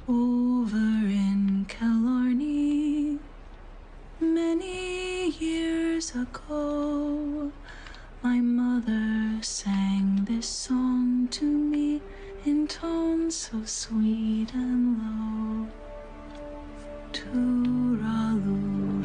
Over in Killarney, many years ago, my mother sang this song to me in tones so sweet and low. Tooraloo,